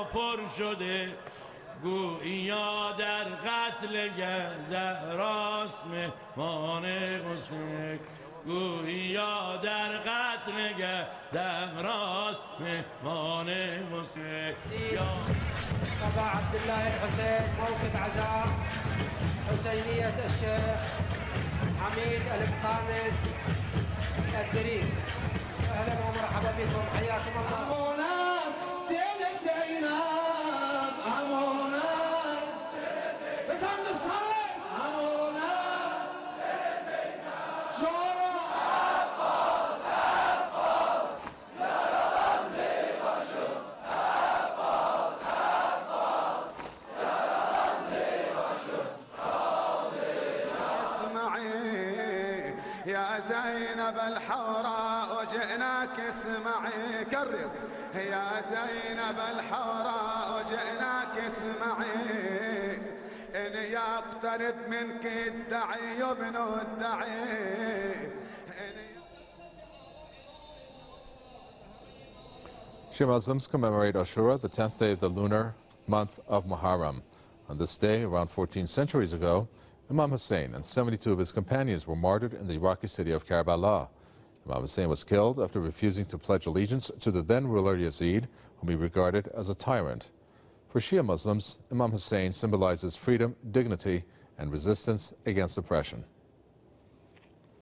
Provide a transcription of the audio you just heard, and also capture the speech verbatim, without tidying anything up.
ها پر شده گویا در قتل زهراست مهمان حسین گویا در قتل زهراست مهمان حسین أبا عبد الله الحسين موقف عزاء حسينية الشيخ حميد الخامس الدريس. أهلا ومرحبا بكم حياكم الله. يا زينب الحوراء جئناك اسمعي كرر يا زينب الحوراء جئناك اسمعي إن يقترب منك الدعي ابن الدعي. Shia Muslims commemorate Ashura, the tenth day of the lunar month of Muharram. On this day, around fourteen centuries ago, Imam Hussein and seventy-two of his companions were martyred in the Iraqi city of Karbala. Imam Hussein was killed after refusing to pledge allegiance to the then ruler Yazid, whom he regarded as a tyrant. For Shia Muslims, Imam Hussein symbolizes freedom, dignity, and resistance against oppression.